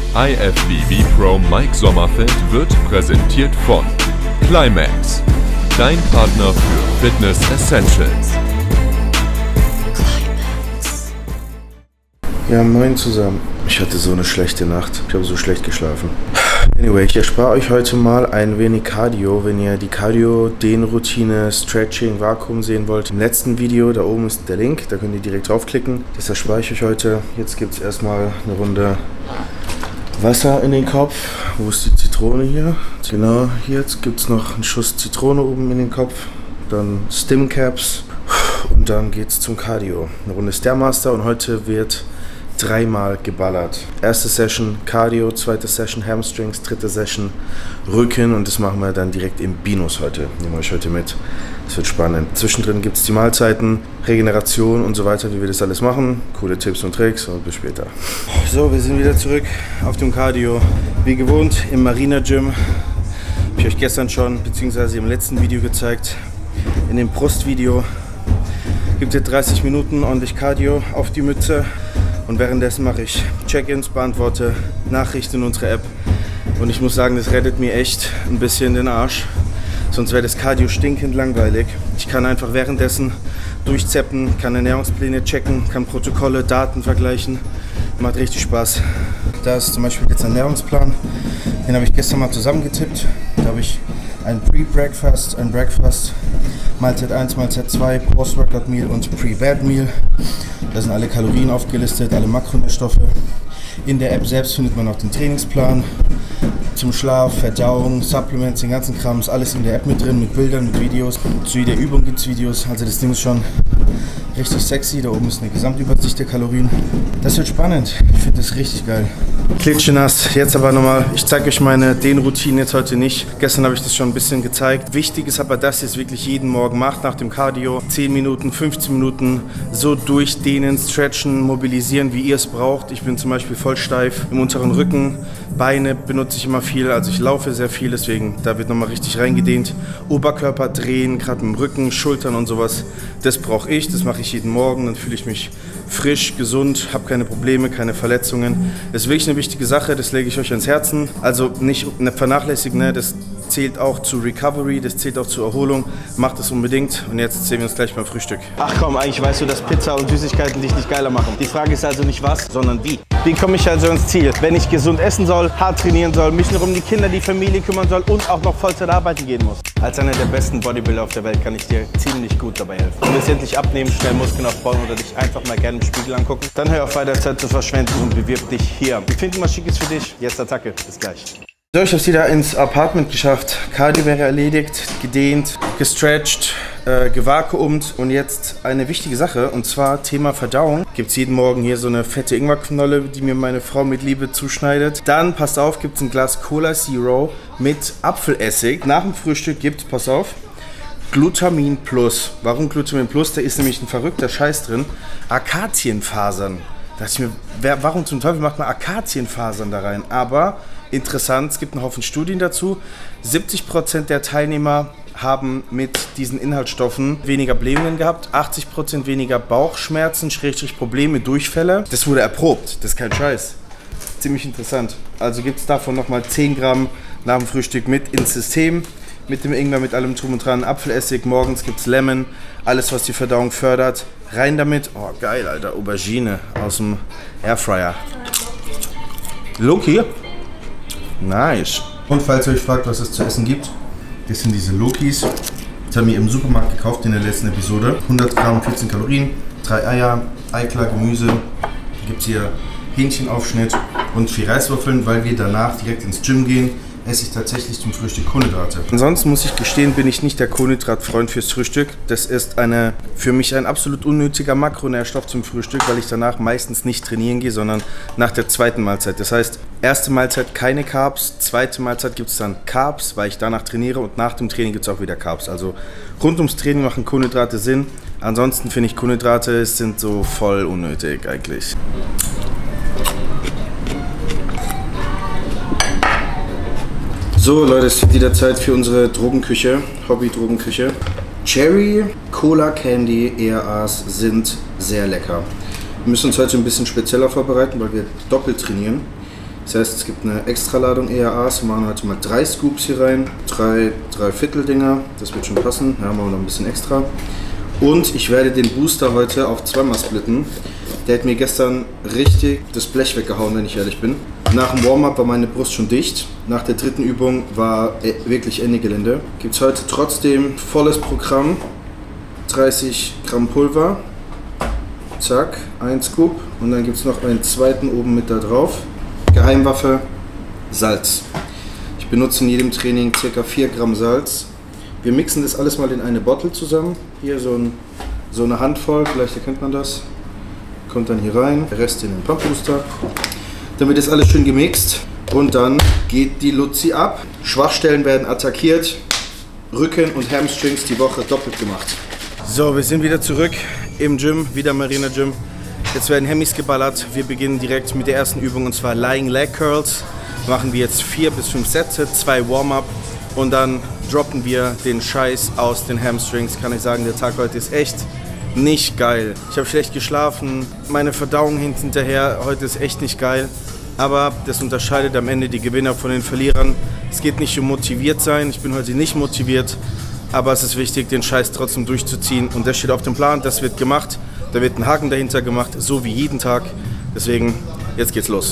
IFBB Pro Mike Sommerfeld wird präsentiert von Climax, dein Partner für Fitness Essentials. Ja, moin zusammen. Ich hatte so eine schlechte Nacht. Ich habe so schlecht geschlafen. Anyway, ich erspare euch heute mal ein wenig Cardio, wenn ihr die Cardio-Dehnroutine, Stretching, Vakuum sehen wollt. Im letzten Video, da oben ist der Link, da könnt ihr direkt draufklicken. Das erspare ich euch heute. Jetzt gibt es erstmal eine Runde Wasser in den Kopf. Wo ist die Zitrone hier? Genau, hier gibt es noch einen Schuss Zitrone oben in den Kopf. Dann Stimcaps und dann geht es zum Cardio. Eine Runde Stairmaster und heute wird dreimal geballert. Erste Session Cardio, zweite Session Hamstrings, dritte Session Rücken und das machen wir dann direkt im Binus heute. Nehmen wir euch heute mit. Das wird spannend. Zwischendrin gibt es die Mahlzeiten, Regeneration und so weiter, wie wir das alles machen. Coole Tipps und Tricks und bis später. So, wir sind wieder zurück auf dem Cardio. Wie gewohnt im Marina Gym. Habe ich euch gestern schon, beziehungsweise im letzten Video gezeigt. In dem Brustvideo gibt es 30 Minuten ordentlich Cardio auf die Mütze. Und währenddessen mache ich Check-ins, beantworte Nachrichten in unserer App. Und ich muss sagen, das rettet mir echt ein bisschen den Arsch. Sonst wäre das Cardio stinkend langweilig. Ich kann einfach währenddessen durchzeppen, kann Ernährungspläne checken, kann Protokolle, Daten vergleichen. Macht richtig Spaß. Da ist zum Beispiel jetzt ein Ernährungsplan. Den habe ich gestern mal zusammengetippt. Da habe ich ein Pre-Breakfast, ein Breakfast, Mahlzeit 1, Mahlzeit 2, Post-Workout-Meal und Pre-Bed-Meal. Da sind alle Kalorien aufgelistet, alle Makronährstoffe. In der App selbst findet man auch den Trainingsplan zum Schlaf, Verdauung, Supplements, den ganzen Kram. Ist alles in der App mit drin, mit Bildern, mit Videos. Zu jeder Übung gibt es Videos. Also das Ding ist schon richtig sexy. Da oben ist eine Gesamtübersicht der Kalorien. Das wird spannend. Ich finde das richtig geil. Klitschenass. Jetzt aber nochmal, ich zeige euch meine Dehnroutine jetzt heute nicht. Gestern habe ich das schon ein bisschen gezeigt. Wichtig ist aber, dass ihr es wirklich jeden Morgen macht, nach dem Cardio. 10 Minuten, 15 Minuten so durchdehnen, stretchen, mobilisieren, wie ihr es braucht. Ich bin zum Beispiel voll steif im unteren Rücken. Beine benutze ich immer viel, also ich laufe sehr viel, deswegen da wird nochmal richtig reingedehnt. Oberkörper drehen, gerade mit dem Rücken, Schultern und sowas. Das brauche ich, das mache ich jeden Morgen, dann fühle ich mich frisch, gesund, habe keine Probleme, keine Verletzungen. Das ist wirklich eine wichtige Sache, das lege ich euch ans Herzen. Also nicht vernachlässigen, ne? Das zählt auch zu Recovery, das zählt auch zur Erholung. Macht es unbedingt und jetzt sehen wir uns gleich beim Frühstück. Ach komm, eigentlich weißt du, dass Pizza und Süßigkeiten dich nicht geiler machen. Die Frage ist also nicht was, sondern wie. Wie komme ich also ins Ziel? Wenn ich gesund essen soll, hart trainieren soll, mich noch um die Kinder, die Familie kümmern soll und auch noch Vollzeit arbeiten gehen muss. Als einer der besten Bodybuilder auf der Welt kann ich dir ziemlich gut dabei helfen. Du willst endlich abnehmen, schnell Muskeln aufbauen oder dich einfach mal gerne im Spiegel angucken? Dann hör auf, weiter Zeit zu verschwenden und bewirb dich hier. Wir finden, was schick ist für dich. Jetzt Attacke. Bis gleich. So, ich habe es wieder ins Apartment geschafft. Cardio wäre erledigt, gedehnt, gestretcht, gevakuumt und jetzt eine wichtige Sache und zwar Thema Verdauung. Gibt es jeden Morgen hier so eine fette Ingwerknolle, die mir meine Frau mit Liebe zuschneidet. Dann, passt auf, gibt es ein Glas Cola Zero mit Apfelessig. Nach dem Frühstück gibt es, pass auf, Glutamin Plus. Warum Glutamin Plus? Da ist nämlich ein verrückter Scheiß drin. Akazienfasern. Da dachte ich mir, warum zum Teufel macht man Akazienfasern da rein? Aber interessant, es gibt einen Haufen Studien dazu. 70% der Teilnehmer haben mit diesen Inhaltsstoffen weniger Blähungen gehabt, 80% weniger Bauchschmerzen, Probleme, Durchfälle. Das wurde erprobt, das ist kein Scheiß. Ziemlich interessant. Also gibt es davon nochmal 10 Gramm nach dem Frühstück mit ins System. Mit dem Ingwer, mit allem drum und dran, Apfelessig, morgens gibt es Lemon, alles was die Verdauung fördert. Rein damit. Oh geil, Alter, Aubergine aus dem Airfryer. Loki. Nice. Und falls ihr euch fragt, was es zu essen gibt, das sind diese Lokis. Das haben wir im Supermarkt gekauft in der letzten Episode. 100 Gramm, 14 Kalorien, 3 Eier, Eiklar, Gemüse. Dann gibt es hier Hähnchenaufschnitt und 4 Reiswaffeln, weil wir danach direkt ins Gym gehen. Esse ich tatsächlich zum Frühstück Kohlenhydrate. Ansonsten muss ich gestehen, bin ich nicht der Kohlenhydratfreund fürs Frühstück. Das ist für mich ein absolut unnötiger Makronährstoff zum Frühstück, weil ich danach meistens nicht trainieren gehe, sondern nach der zweiten Mahlzeit. Das heißt, erste Mahlzeit keine Carbs, zweite Mahlzeit gibt es dann Carbs, weil ich danach trainiere und nach dem Training gibt es auch wieder Carbs. Also rund ums Training machen Kohlenhydrate Sinn. Ansonsten finde ich Kohlenhydrate sind so voll unnötig eigentlich. So Leute, es ist wieder Zeit für unsere Drogenküche, Hobby-Drogenküche. Cherry, Cola Candy, ERAs sind sehr lecker. Wir müssen uns heute ein bisschen spezieller vorbereiten, weil wir doppelt trainieren. Das heißt, es gibt eine Extraladung ERAs. Wir machen heute mal 3 Scoops hier rein, 3 Viertel-Dinger, das wird schon passen. Ja, machen wir noch ein bisschen extra. Und ich werde den Booster heute auf 2-mal splitten. Der hat mir gestern richtig das Blech weggehauen, wenn ich ehrlich bin. Nach dem Warm-up war meine Brust schon dicht. Nach der 3. Übung war wirklich Ende Gelände. Gibt es heute trotzdem volles Programm. 30 Gramm Pulver. Zack, 1 Scoop. Und dann gibt es noch einen zweiten oben mit da drauf. Geheimwaffe, Salz. Ich benutze in jedem Training ca. 4 Gramm Salz. Wir mixen das alles mal in eine Bottle zusammen. Hier so eine Handvoll, vielleicht erkennt man das. Kommt dann hier rein, der Rest in den Pump Booster. Dann wird das alles schön gemixt und dann geht die Luzi ab. Schwachstellen werden attackiert, Rücken und Hamstrings die Woche doppelt gemacht. So, wir sind wieder zurück im Gym, wieder im Arena Gym. Jetzt werden Hemis geballert. Wir beginnen direkt mit der ersten Übung und zwar Lying Leg Curls. Machen wir jetzt 4 bis 5 Sätze, 2 Warm-up und dann droppen wir den Scheiß aus den Hamstrings. Kann ich sagen, der Tag heute ist echt nicht geil. Ich habe schlecht geschlafen, meine Verdauung hinterher heute ist echt nicht geil. Aber das unterscheidet am Ende die Gewinner von den Verlierern. Es geht nicht um motiviert sein, ich bin heute nicht motiviert. Aber es ist wichtig, den Scheiß trotzdem durchzuziehen. Und das steht auf dem Plan, das wird gemacht. Da wird ein Haken dahinter gemacht, so wie jeden Tag. Deswegen, jetzt geht's los.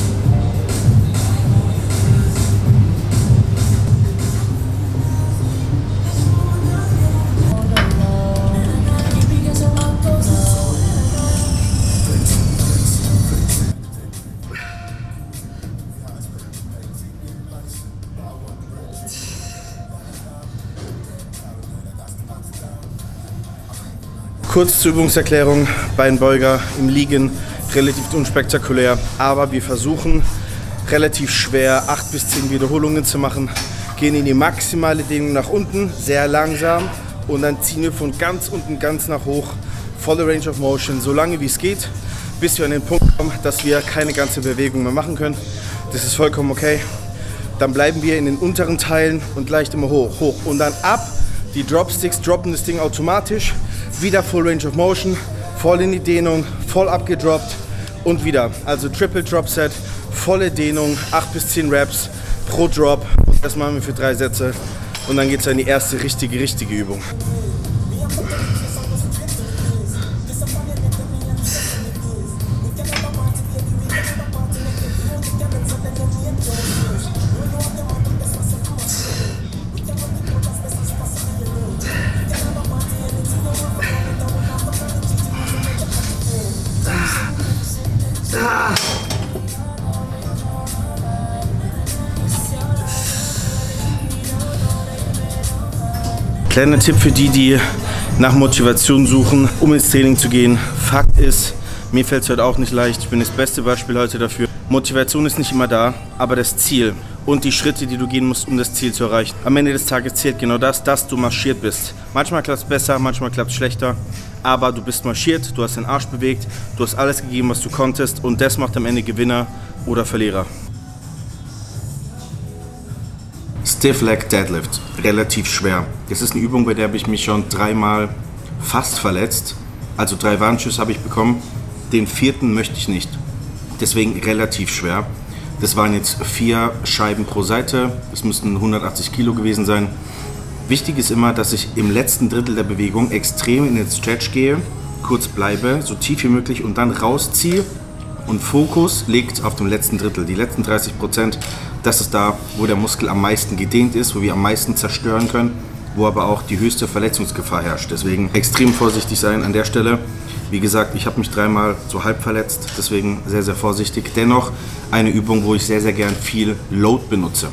Kurz zur Übungserklärung, Beinbeuger im Liegen, relativ unspektakulär, aber wir versuchen relativ schwer 8 bis 10 Wiederholungen zu machen, gehen in die maximale Dehnung nach unten, sehr langsam und dann ziehen wir von ganz unten ganz nach hoch, volle Range of Motion, so lange wie es geht, bis wir an den Punkt kommen, dass wir keine ganze Bewegung mehr machen können. Das ist vollkommen okay. Dann bleiben wir in den unteren Teilen und leicht immer hoch, hoch und dann ab. Die Dropsticks droppen das Ding automatisch, wieder Full Range of Motion, voll in die Dehnung, voll abgedroppt und wieder. Also Triple Drop Set, volle Dehnung, 8 bis 10 Reps pro Drop. Das machen wir für 3 Sätze und dann geht es in die erste richtige Übung. Kleiner Tipp für die, die nach Motivation suchen, um ins Training zu gehen. Fakt ist, mir fällt es heute auch nicht leicht. Ich bin das beste Beispiel heute dafür. Motivation ist nicht immer da, aber das Ziel und die Schritte, die du gehen musst, um das Ziel zu erreichen. Am Ende des Tages zählt genau das, dass du marschiert bist. Manchmal klappt es besser, manchmal klappt es schlechter, aber du bist marschiert, du hast den Arsch bewegt, du hast alles gegeben, was du konntest und das macht am Ende Gewinner oder Verlierer. Stiff Leg Deadlift, relativ schwer. Das ist eine Übung, bei der habe ich mich schon 3-mal fast verletzt. Also 3 Warnschüsse habe ich bekommen. Den 4. möchte ich nicht. Deswegen relativ schwer. Das waren jetzt 4 Scheiben pro Seite. Das müssten 180 Kilo gewesen sein. Wichtig ist immer, dass ich im letzten Drittel der Bewegung extrem in den Stretch gehe, kurz bleibe, so tief wie möglich und dann rausziehe. Und Fokus liegt auf dem letzten Drittel. Die letzten 30%, das ist da, wo der Muskel am meisten gedehnt ist, wo wir am meisten zerstören können, wo aber auch die höchste Verletzungsgefahr herrscht. Deswegen extrem vorsichtig sein an der Stelle. Wie gesagt, ich habe mich 3-mal so halb verletzt, deswegen sehr, sehr vorsichtig. Dennoch eine Übung, wo ich sehr, sehr gern viel Load benutze.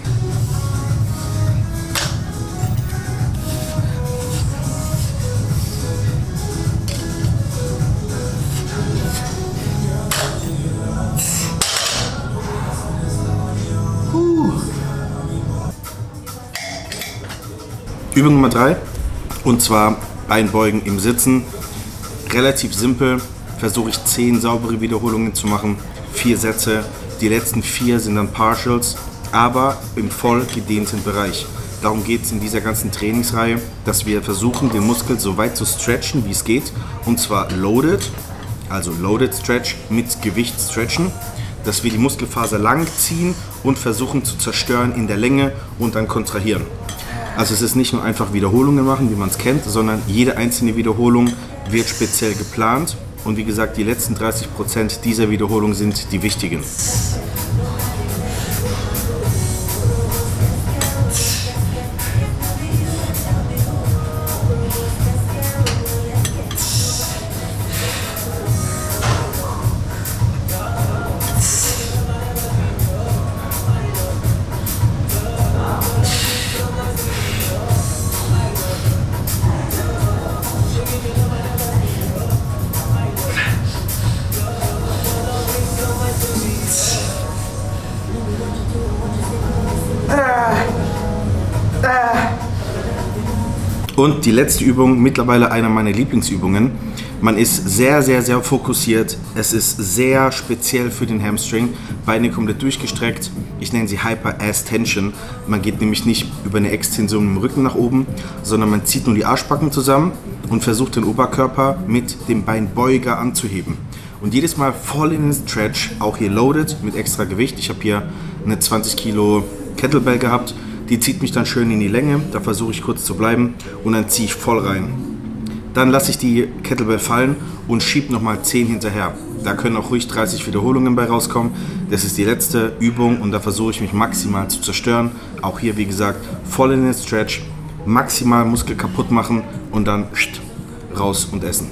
Übung Nummer 3 und zwar Beinbeugen im Sitzen. Relativ simpel, versuche ich 10 saubere Wiederholungen zu machen, 4 Sätze. Die letzten 4 sind dann Partials, aber im voll gedehnten Bereich. Darum geht es in dieser ganzen Trainingsreihe, dass wir versuchen, den Muskel so weit zu stretchen, wie es geht. Und zwar loaded, also loaded Stretch mit Gewicht stretchen. dass wir die Muskelfaser lang ziehen und versuchen zu zerstören in der Länge und dann kontrahieren. Also es ist nicht nur einfach Wiederholungen machen, wie man es kennt, sondern jede einzelne Wiederholung wird speziell geplant. Und wie gesagt, die letzten 30% dieser Wiederholung sind die wichtigen. Und die letzte Übung, mittlerweile einer meiner Lieblingsübungen. Man ist sehr, sehr, sehr fokussiert. Es ist sehr speziell für den Hamstring. Beine komplett durchgestreckt. Ich nenne sie Hyper-Ass-Tension. Man geht nämlich nicht über eine Extension im Rücken nach oben, sondern man zieht nur die Arschbacken zusammen und versucht den Oberkörper mit dem Beinbeuger anzuheben. Und jedes Mal voll in den Stretch, auch hier loaded mit extra Gewicht. Ich habe hier eine 20 Kilo Kettlebell gehabt. Die zieht mich dann schön in die Länge, da versuche ich kurz zu bleiben und dann ziehe ich voll rein. Dann lasse ich die Kettlebell fallen und schiebe nochmal 10 hinterher. Da können auch ruhig 30 Wiederholungen bei rauskommen. Das ist die letzte Übung und da versuche ich mich maximal zu zerstören. Auch hier, wie gesagt, voll in den Stretch, maximal Muskel kaputt machen und dann raus und essen.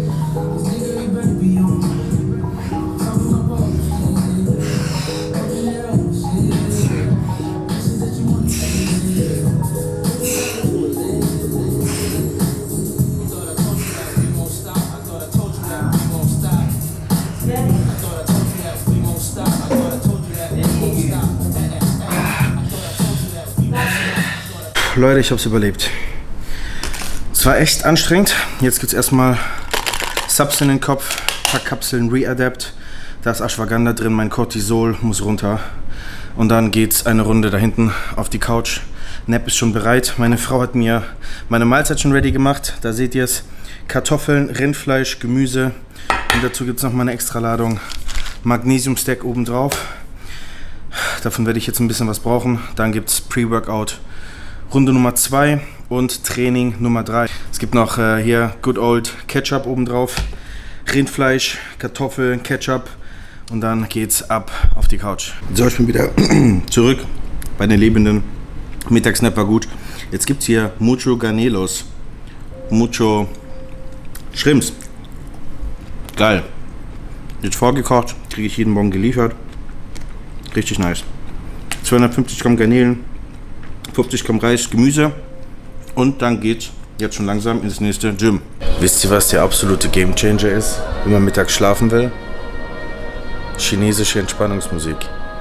Leute, ich habe es überlebt. Es war echt anstrengend. Jetzt gibt es erstmal Subs in den Kopf, Packkapseln Readapt. Da ist Ashwagandha drin, mein Cortisol muss runter. Und dann geht's eine Runde da hinten auf die Couch. Nap ist schon bereit. Meine Frau hat mir meine Mahlzeit schon ready gemacht. Da seht ihr es. Kartoffeln, Rindfleisch, Gemüse. Und dazu gibt es noch mal eine extra Ladung Magnesium-Stack obendrauf. Davon werde ich jetzt ein bisschen was brauchen. Dann gibt es Pre-Workout Runde Nummer 2 und Training Nummer 3. Es gibt noch hier Good Old Ketchup obendrauf. Rindfleisch, Kartoffeln, Ketchup. Und dann geht's ab auf die Couch. So, ich bin wieder zurück bei den Lebenden. Mittagsnap war gut. Jetzt gibt es hier Mucho Garnelos. Mucho Shrimps. Geil. Jetzt vorgekocht, kriege ich jeden Morgen geliefert. Richtig nice. 250 Gramm Garnelen, 50 Gramm Reis, Gemüse. Und dann geht's jetzt schon langsam ins nächste Gym. Wisst ihr, was der absolute Gamechanger ist, wenn man mittags schlafen will? Chinesische Entspannungsmusik.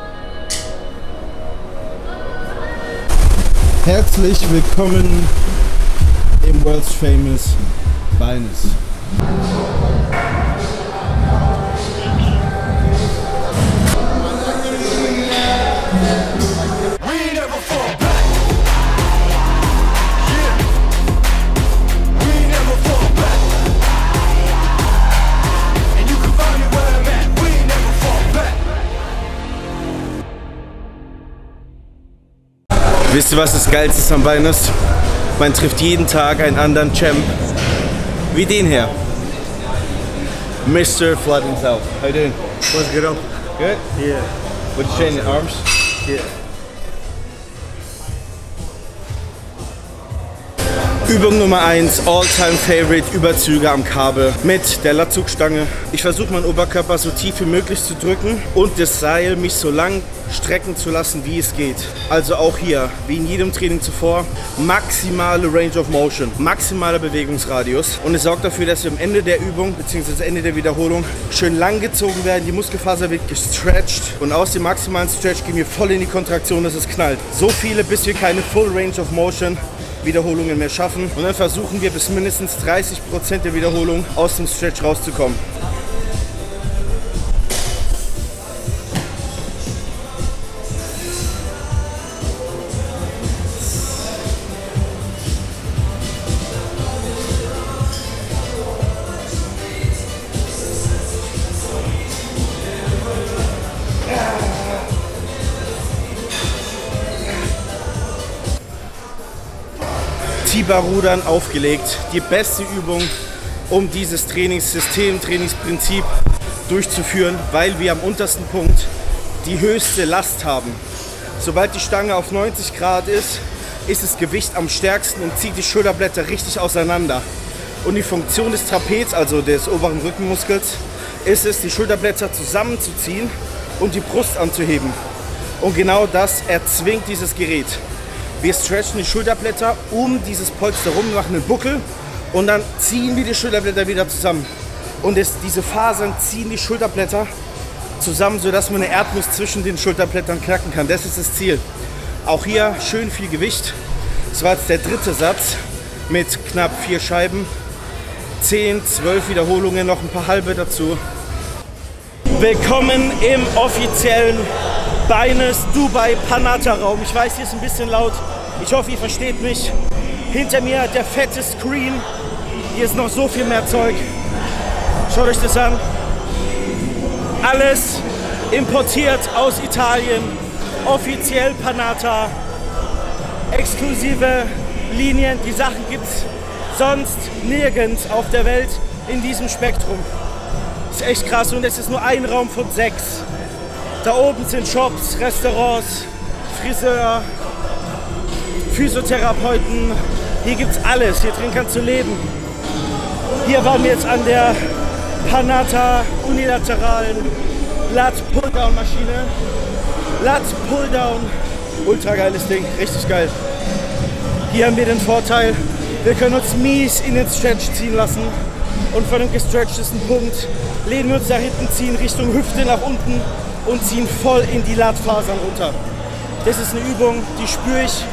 Herzlich willkommen im World's Famous Beines. Wisst ihr, was das Geilste am Bein ist? Man trifft jeden Tag einen anderen Champ. Wie den hier. Mr. Flood himself. How you doing? What's good up? Good? Yeah. Would you train the arms? Yeah. Übung Nummer 1, All-Time Favorite, Überzüge am Kabel mit der Latzugstange. Ich versuche meinen Oberkörper so tief wie möglich zu drücken und das Seil mich so lang strecken zu lassen, wie es geht. Also auch hier, wie in jedem Training zuvor, maximale Range of Motion, maximaler Bewegungsradius. Und es sorgt dafür, dass wir am Ende der Übung bzw. Ende der Wiederholung schön lang gezogen werden, die Muskelfaser wird gestretcht und aus dem maximalen Stretch gehen wir voll in die Kontraktion, dass es knallt. So viele, bis wir keine Full Range of Motion Wiederholungen mehr schaffen. Und dann versuchen wir bis mindestens 30% der Wiederholung aus dem Stretch rauszukommen. Biber-Rudern aufgelegt. Die beste Übung, um dieses Trainingssystem, Trainingsprinzip durchzuführen, weil wir am untersten Punkt die höchste Last haben. Sobald die Stange auf 90 Grad ist, ist das Gewicht am stärksten und zieht die Schulterblätter richtig auseinander. Und die Funktion des Trapez, also des oberen Rückenmuskels, ist es, die Schulterblätter zusammenzuziehen und die Brust anzuheben. Und genau das erzwingt dieses Gerät. Wir stretchen die Schulterblätter um dieses Polster rum, machen einen Buckel und dann ziehen wir die Schulterblätter wieder zusammen. Und diese Fasern ziehen die Schulterblätter zusammen, sodass man eine Erdnuss zwischen den Schulterblättern knacken kann. Das ist das Ziel. Auch hier schön viel Gewicht. Das war jetzt der dritte Satz mit knapp 4 Scheiben. 10, 12 Wiederholungen, noch ein paar halbe dazu. Willkommen im offiziellen Beines Dubai Panatta Raum. Ich weiß, hier ist ein bisschen laut. Ich hoffe, ihr versteht mich. Hinter mir der fette Screen. Hier ist noch so viel mehr Zeug. Schaut euch das an. Alles importiert aus Italien. Offiziell Panatta. Exklusive Linien. Die Sachen gibt's sonst nirgends auf der Welt in diesem Spektrum. Das ist echt krass und es ist nur ein Raum von 6. Da oben sind Shops, Restaurants, Friseur, Physiotherapeuten. Hier gibt's alles. Hier drin kannst du leben. Hier waren wir jetzt an der Panatta unilateralen Lat Pulldown Maschine. Lat Pulldown. Ultra geiles Ding. Richtig geil. Hier haben wir den Vorteil, wir können uns mies in den Stretch ziehen lassen und von dem gestretchtesten Punkt lehnen wir uns nach hinten, ziehen Richtung Hüfte nach unten und ziehen voll in die Latfasern runter. Das ist eine Übung, die spüre ich.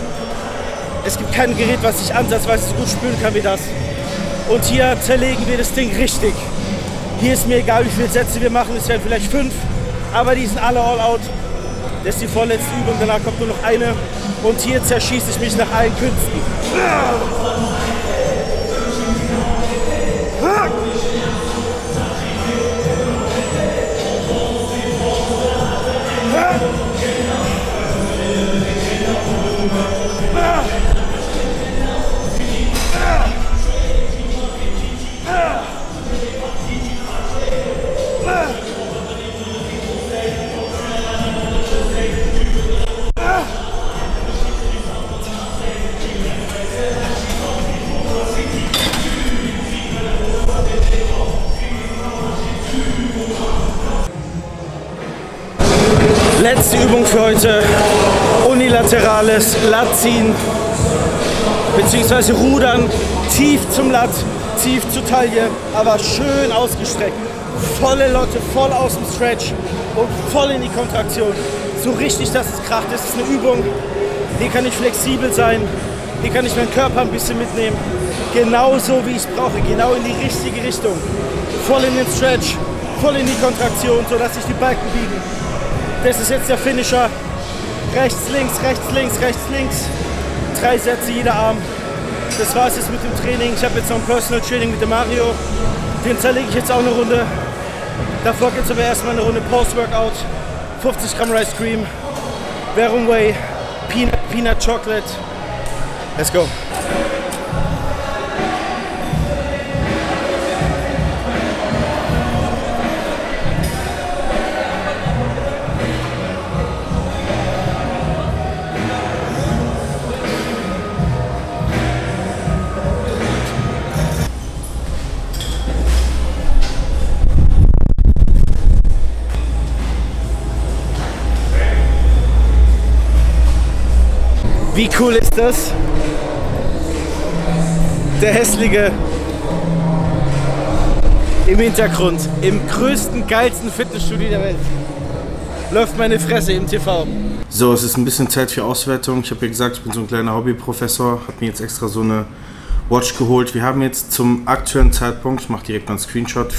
Es gibt kein Gerät, was ich ansatzweise so gut spüren kann wie das. Und hier zerlegen wir das Ding richtig. Hier ist mir egal, wie viele Sätze wir machen, es werden vielleicht 5, aber die sind alle all out. Das ist die vorletzte Übung, danach kommt nur noch eine. Und hier zerschieße ich mich nach allen Künsten. Letzte Übung für heute, unilaterales Lat-Ziehen bzw. Rudern, tief zum Lat, tief zur Taille, aber schön ausgestreckt. Volle Lotte, voll aus dem Stretch und voll in die Kontraktion. So richtig, dass es kracht. Das ist eine Übung, hier kann ich flexibel sein, hier kann ich meinen Körper ein bisschen mitnehmen. Genauso wie ich es brauche, genau in die richtige Richtung. Voll in den Stretch, voll in die Kontraktion, sodass sich die Balken biegen. Das ist jetzt der Finisher. Rechts, links, rechts, links, rechts, links. 3 Sätze jeder Arm. Das war es jetzt mit dem Training. Ich habe jetzt noch ein Personal Training mit dem Mario. Den zerlege ich jetzt auch eine Runde. Davor gibt es aber erstmal eine Runde Post-Workout. 50 Gramm Rice Cream, Verum Whey, Peanut Chocolate. Let's go. Wie cool ist das? Der Hässliche im Hintergrund, im größten, geilsten Fitnessstudio der Welt, läuft meine Fresse im TV. So, es ist ein bisschen Zeit für Auswertung. Ich habe ja gesagt, ich bin so ein kleiner Hobbyprofessor, habe mir jetzt extra so eine Watch geholt. Wir haben jetzt zum aktuellen Zeitpunkt, ich mache direkt mal einen Screenshot,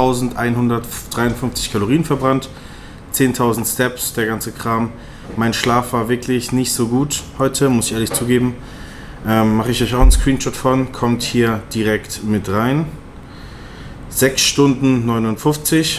4.153 Kalorien verbrannt, 10.000 Steps, der ganze Kram. Mein Schlaf war wirklich nicht so gut heute, muss ich ehrlich zugeben. Mache ich euch auch einen Screenshot von, kommt hier direkt mit rein. 6 Stunden 59.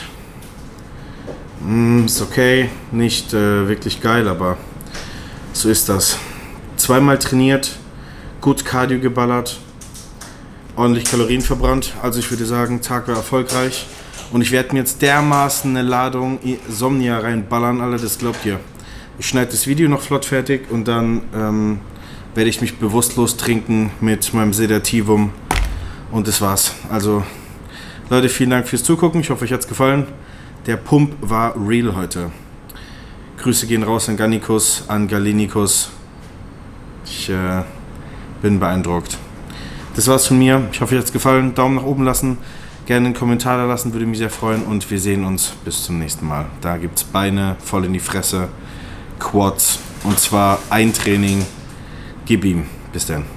Ist okay, nicht wirklich geil, aber so ist das. 2-mal trainiert, gut Cardio geballert, ordentlich Kalorien verbrannt. Also ich würde sagen, Tag war erfolgreich. Und ich werde mir jetzt dermaßen eine Ladung Somnia reinballern, Alter, das glaubt ihr. Ich schneide das Video noch flott fertig und dann werde ich mich bewusstlos trinken mit meinem Sedativum. Und das war's. Also, Leute, vielen Dank fürs Zugucken. Ich hoffe, euch hat's gefallen. Der Pump war real heute. Grüße gehen raus an Gannikus, an Galinikus. Ich bin beeindruckt. Das war's von mir. Ich hoffe, euch hat's gefallen. Daumen nach oben lassen. Gerne einen Kommentar da lassen, würde mich sehr freuen. Und wir sehen uns bis zum nächsten Mal. Da gibt's Beine voll in die Fresse. Quads. Und zwar ein Training. Gib ihm. Bis dann.